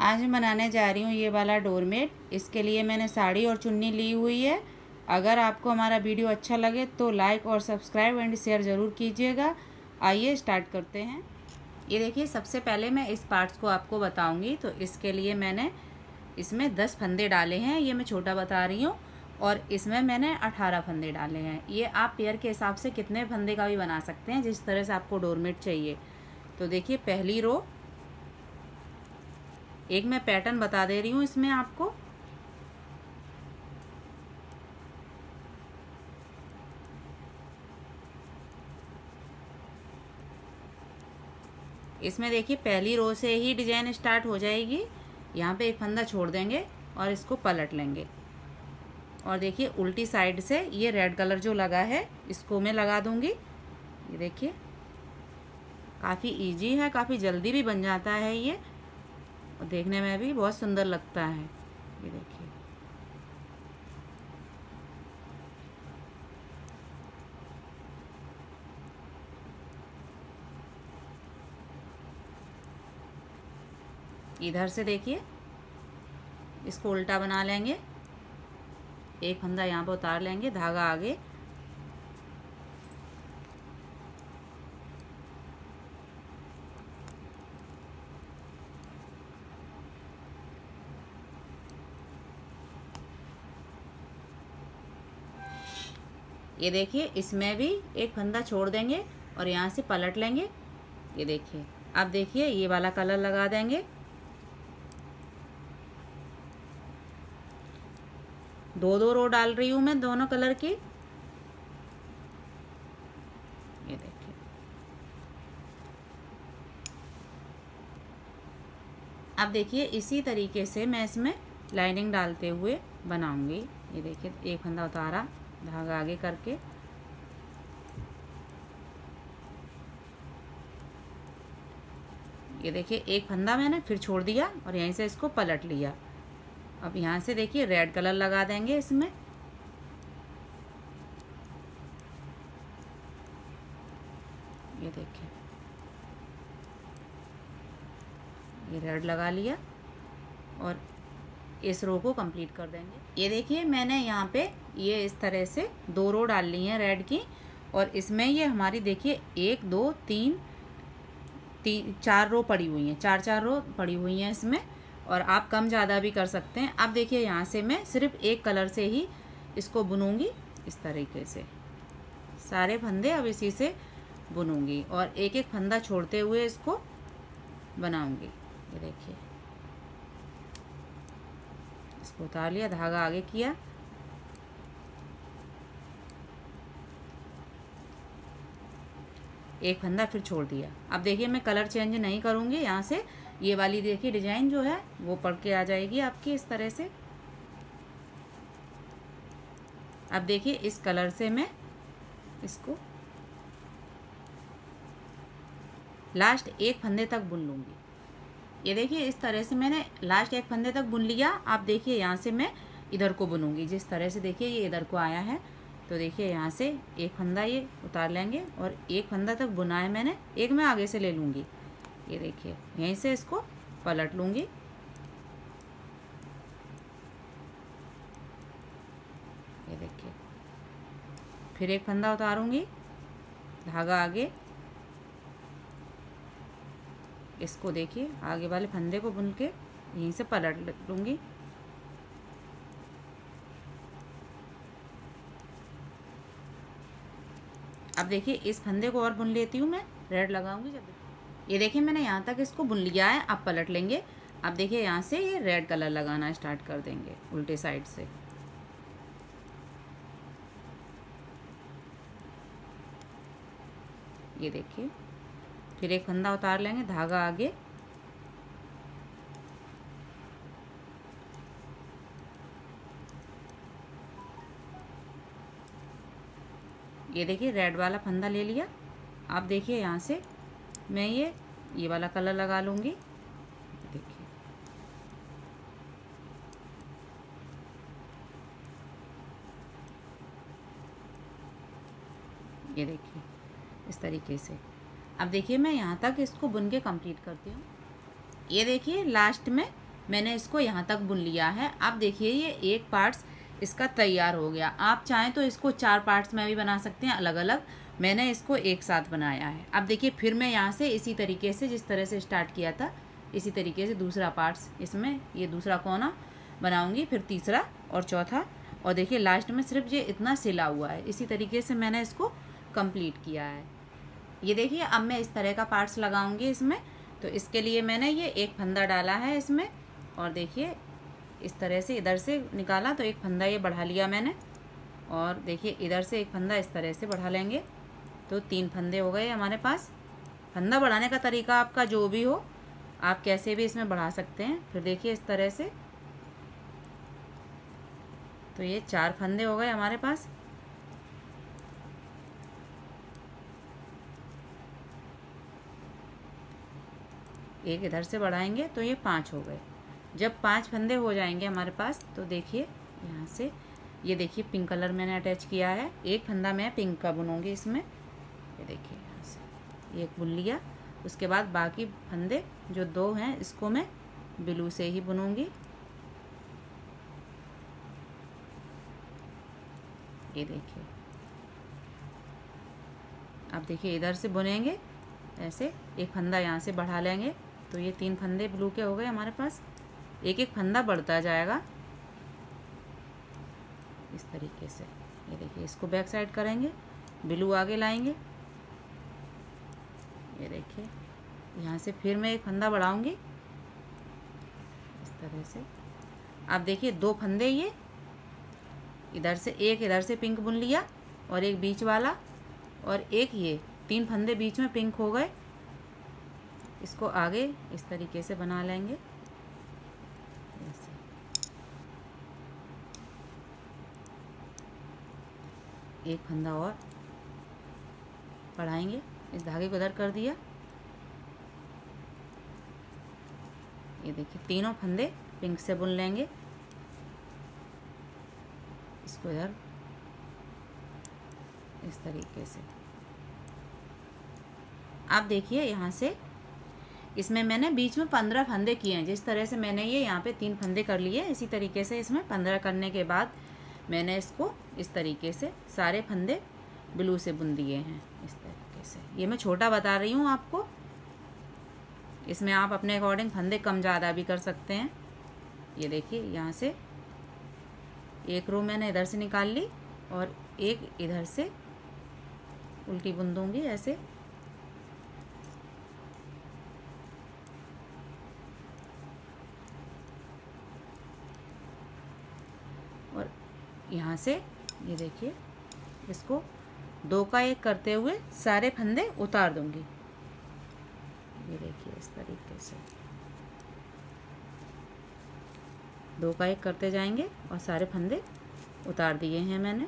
आज मैं बनाने जा रही हूँ ये वाला डोरमेट। इसके लिए मैंने साड़ी और चुन्नी ली हुई है। अगर आपको हमारा वीडियो अच्छा लगे तो लाइक और सब्सक्राइब एंड शेयर ज़रूर कीजिएगा। आइए स्टार्ट करते हैं। ये देखिए, सबसे पहले मैं इस पार्ट्स को आपको बताऊंगी। तो इसके लिए मैंने इसमें 10 फंदे डाले हैं, ये मैं छोटा बता रही हूँ। और इसमें मैंने 18 फंदे डाले हैं। ये आप पेयर के हिसाब से कितने फंदे का भी बना सकते हैं, जिस तरह से आपको डोरमेट चाहिए। तो देखिए, पहली रो, एक मैं पैटर्न बता दे रही हूँ इसमें आपको। इसमें देखिए, पहली रो से ही डिजाइन स्टार्ट हो जाएगी। यहाँ पे एक फंदा छोड़ देंगे और इसको पलट लेंगे। और देखिए, उल्टी साइड से ये रेड कलर जो लगा है इसको मैं लगा दूंगी। ये देखिए, काफ़ी इजी है, काफ़ी जल्दी भी बन जाता है ये, और देखने में भी बहुत सुंदर लगता है। ये देखिए, इधर से देखिए, इसको उल्टा बना लेंगे। एक फंदा यहाँ पर उतार लेंगे, धागा आगे, ये देखिए, इसमें भी एक फंदा छोड़ देंगे और यहाँ से पलट लेंगे। ये देखिए, अब देखिए ये वाला कलर लगा देंगे। दो दो रो डाल रही हूँ मैं दोनों कलर की। ये देखिए, अब देखिए इसी तरीके से मैं इसमें लाइनिंग डालते हुए बनाऊंगी। ये देखिए, एक फंदा उतारा, धागा आगे करके, ये देखिए एक फंदा मैंने फिर छोड़ दिया और यहीं से इसको पलट लिया। अब यहाँ से देखिए रेड कलर लगा देंगे इसमें। ये देखिए, ये रेड लगा लिया और इस रो को कंप्लीट कर देंगे। ये देखिए, मैंने यहाँ पे ये इस तरह से दो रो डाल ली हैं रेड की, और इसमें ये हमारी देखिए 1 2 3 4 रो पड़ी हुई हैं, 4 रो पड़ी हुई हैं इसमें। और आप कम ज़्यादा भी कर सकते हैं। अब देखिए, यहाँ से मैं सिर्फ एक कलर से ही इसको बुनूंगी। इस तरीके से सारे फंदे अब इसी से बुनूंगी और एक एक फंदा छोड़ते हुए इसको बनाऊंगी। ये देखिए, इसको उतार लिया, धागा आगे किया, एक फंदा फिर छोड़ दिया। अब देखिए, मैं कलर चेंज नहीं करूँगी। यहाँ से ये वाली देखिए डिजाइन जो है वो पड़ के आ जाएगी आपकी इस तरह से। अब देखिए, इस कलर से मैं इसको लास्ट एक फंदे तक बुन लूँगी। ये देखिए, इस तरह से मैंने लास्ट एक फंदे तक बुन लिया। आप देखिए, यहाँ से मैं इधर को बुनूंगी। जिस तरह से देखिए ये इधर को आया है, तो देखिए यहाँ से एक फंदा ये उतार लेंगे और एक फंदा तक बुना है मैंने, एक मैं आगे से ले लूँगी। ये देखिए, यहीं से इसको पलट लूँगी। ये देखिए, फिर एक फंदा उतारूँगी, धागा आगे, इसको देखिए आगे वाले फंदे को बुन के यहीं से पलट लूँगी। अब देखिए, इस फंदे को और बुन लेती हूँ मैं, रेड लगाऊंगी जब। ये देखिए, मैंने यहाँ तक इसको बुन लिया है। अब पलट लेंगे। अब देखिए, यहाँ से ये रेड कलर लगाना स्टार्ट कर देंगे उल्टे साइड से। ये देखिए, फिर एक फंदा उतार लेंगे, धागा आगे, ये देखिए रेड वाला फंदा ले लिया। अब देखिए, यहाँ से मैं ये वाला कलर लगा लूँगी। देखिए, ये देखिए इस तरीके से। अब देखिए, मैं यहाँ तक इसको बुन के कंप्लीट करती हूँ। ये देखिए, लास्ट में मैंने इसको यहाँ तक बुन लिया है। अब देखिए ये एक पार्ट्स इसका तैयार हो गया। आप चाहें तो इसको 4 पार्ट्स में भी बना सकते हैं अलग अलग, मैंने इसको एक साथ बनाया है। अब देखिए फिर मैं यहाँ से इसी तरीके से जिस तरह से स्टार्ट किया था इसी तरीके से दूसरा पार्ट्स, इसमें ये दूसरा कोना बनाऊंगी, फिर तीसरा और चौथा, और देखिए लास्ट में सिर्फ ये इतना सिला हुआ है। इसी तरीके से मैंने इसको कंप्लीट किया है। ये देखिए अब मैं इस तरह का पार्ट्स लगाऊंगी इसमें। तो इसके लिए मैंने ये एक फंदा डाला है इसमें, और देखिए इस तरह से इधर से निकाला तो एक फंदा ये बढ़ा लिया मैंने, और देखिए इधर से एक फंदा इस तरह से बढ़ा लेंगे तो 3 फंदे हो गए हमारे पास। फंदा बढ़ाने का तरीका आपका जो भी हो, आप कैसे भी इसमें बढ़ा सकते हैं। फिर देखिए इस तरह से, तो ये 4 फंदे हो गए हमारे पास। एक इधर से बढ़ाएंगे तो ये 5 हो गए। जब 5 फंदे हो जाएंगे हमारे पास तो देखिए यहाँ से, ये देखिए पिंक कलर मैंने अटैच किया है। एक फंदा मैं पिंक का बुनूंगी इसमें, ये देखिए यहाँ से एक बुन लिया। उसके बाद बाकी फंदे जो 2 हैं इसको मैं ब्लू से ही बुनूंगी। ये देखिए अब देखिए इधर से बुनेंगे ऐसे, एक फंदा यहाँ से बढ़ा लेंगे तो ये 3 फंदे ब्लू के हो गए हमारे पास। एक एक फंदा बढ़ता जाएगा इस तरीके से। ये देखिए इसको बैक साइड करेंगे, ब्लू आगे लाएंगे। ये देखिए यहाँ से फिर मैं एक फंदा बढ़ाऊंगी इस तरह से। आप देखिए 2 फंदे ये इधर से, एक इधर से पिंक बुन लिया और एक बीच वाला, और एक ये 3 फंदे बीच में पिंक हो गए। इसको आगे इस तरीके से बना लेंगे ऐसे। एक फंदा और बढ़ाएंगे, इस धागे को इधर कर दिया। ये देखिए तीनों फंदे पिंक से बुन लेंगे। इसको इधर इस तरीके से। आप देखिए यहाँ से इसमें मैंने बीच में 15 फंदे किए हैं। जिस तरह से मैंने ये यहाँ पे 3 फंदे कर लिए, इसी तरीके से इसमें 15 करने के बाद मैंने इसको इस तरीके से सारे फंदे ब्लू से बुन दिए हैं इस तरीके से। ये मैं छोटा बता रही हूँ आपको, इसमें आप अपने अकॉर्डिंग फंदे कम ज़्यादा भी कर सकते हैं। ये देखिए यहाँ से एक रो मैंने इधर से निकाल ली और एक इधर से उल्टी बुन दूँगी ऐसे। और यहाँ से ये देखिए इसको 2 का 1 करते हुए सारे फंदे उतार दूँगी। ये देखिए इस तरीके से 2 का 1 करते जाएंगे और सारे फंदे उतार दिए हैं मैंने।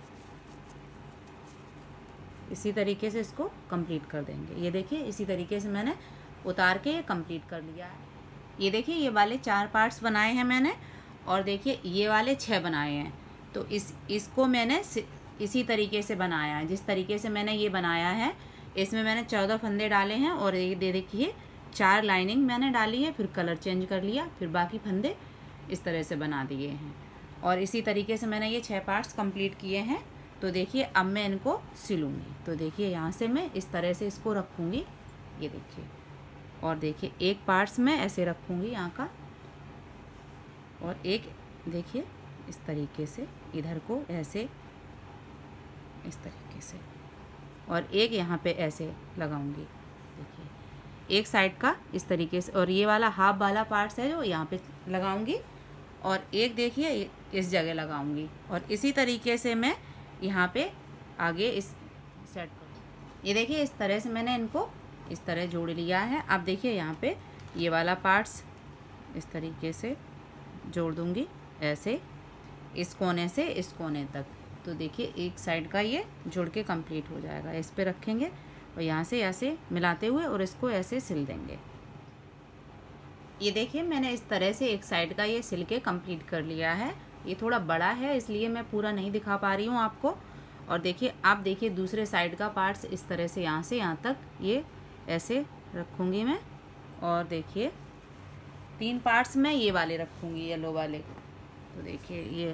इसी तरीके से इसको कंप्लीट कर देंगे। ये देखिए इसी तरीके से मैंने उतार के ये कंप्लीट कर लिया है। ये देखिए ये वाले 4 पार्ट्स बनाए हैं मैंने, और देखिए ये वाले 6 बनाए हैं। तो इसको मैंने इसी तरीके से बनाया है। जिस तरीके से मैंने ये बनाया है इसमें मैंने 14 फंदे डाले हैं, और ये देखिए 4 लाइनिंग मैंने डाली है, फिर कलर चेंज कर लिया, फिर बाकी फंदे इस तरह से बना दिए हैं। और इसी तरीके से मैंने ये 6 पार्ट्स कंप्लीट किए हैं। तो देखिए अब मैं इनको सिलूँगी। तो देखिए यहाँ से मैं इस तरह से इसको रखूँगी। ये देखिए, और देखिए एक पार्ट्स में ऐसे रखूँगी यहाँ का, और एक देखिए इस तरीके से इधर को ऐसे इस तरीके से, और एक यहाँ पे ऐसे लगाऊंगी। देखिए एक साइड का इस तरीके से, और ये वाला हाफ वाला पार्ट्स है जो यहाँ पे लगाऊंगी, और एक देखिए इस जगह लगाऊंगी। और इसी तरीके से मैं यहाँ पे आगे इस सेट कर, ये देखिए इस तरह से मैंने इनको इस तरह जोड़ लिया है। अब देखिए यहाँ पे ये वाला पार्ट्स इस तरीके से जोड़ दूँगी ऐसे, इस कोने से इस कोने तक। तो देखिए एक साइड का ये जुड़ के कंप्लीट हो जाएगा। इस पे रखेंगे और यहाँ से ऐसे मिलाते हुए और इसको ऐसे सिल देंगे। ये देखिए मैंने इस तरह से एक साइड का ये सिल के कंप्लीट कर लिया है। ये थोड़ा बड़ा है इसलिए मैं पूरा नहीं दिखा पा रही हूँ आपको। और देखिए आप देखिए दूसरे साइड का पार्ट्स इस तरह से यहाँ तक ये ऐसे रखूँगी मैं। और देखिए 3 पार्ट्स मैं ये वाले रखूँगी, येलो वाले। तो देखिए ये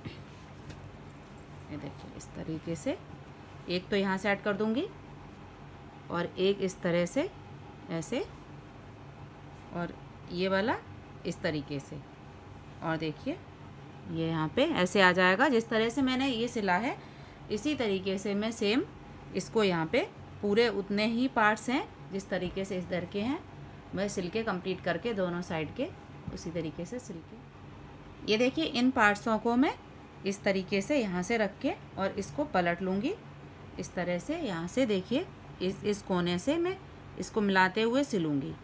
देखिए इस तरीके से एक तो यहाँ से ऐड कर दूँगी और एक इस तरह से ऐसे, और ये वाला इस तरीके से। और देखिए ये यहाँ पे ऐसे आ जाएगा। जिस तरह से मैंने ये सिला है इसी तरीके से मैं सेम इसको यहाँ पे पूरे उतने ही पार्ट्स हैं जिस तरीके से इस दर के हैं मैं सिल के कंप्लीट करके दोनों साइड के उसी तरीके से सिल के। ये देखिए इन पार्ट्सों को मैं इस तरीके से यहाँ से रख के और इसको पलट लूँगी इस तरह से। यहाँ से देखिए इस कोने से मैं इसको मिलाते हुए सिलूँगी।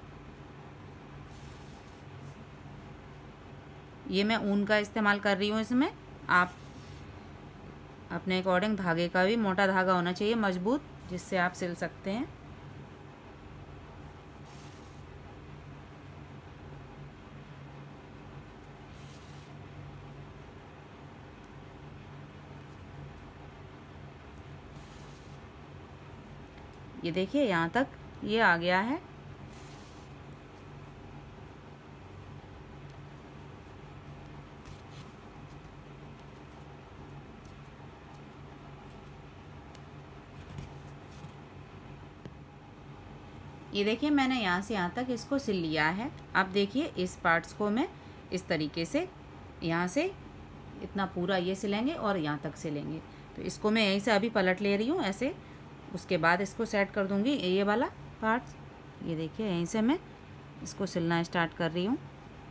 ये मैं ऊन का इस्तेमाल कर रही हूँ इसमें। आप अपने अकॉर्डिंग धागे का भी मोटा धागा होना चाहिए मजबूत, जिससे आप सिल सकते हैं। ये देखिए यहाँ तक ये आ गया है। ये देखिए मैंने यहाँ से यहाँ तक इसको सिल लिया है। अब देखिए इस पार्ट्स को मैं इस तरीके से यहाँ से इतना पूरा ये सिलेंगे और यहाँ तक सिलेंगे। तो इसको मैं यहीं से अभी पलट ले रही हूँ ऐसे, उसके बाद इसको सेट कर दूँगी ये वाला पार्ट्स। ये देखिए यहीं से मैं इसको सिलना स्टार्ट कर रही हूँ।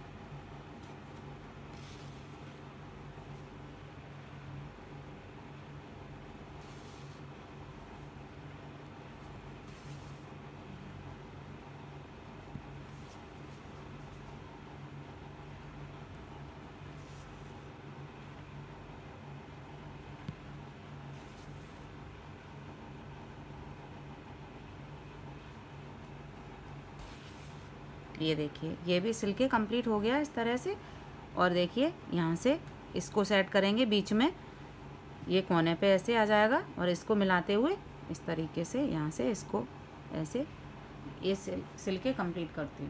ये देखिए ये भी सिल के कंप्लीट हो गया इस तरह से। और देखिए यहाँ से इसको सेट करेंगे बीच में, ये कोने पे ऐसे आ जाएगा और इसको मिलाते हुए इस तरीके से यहाँ से इसको ऐसे ये सिल के कंप्लीट करती हूँ।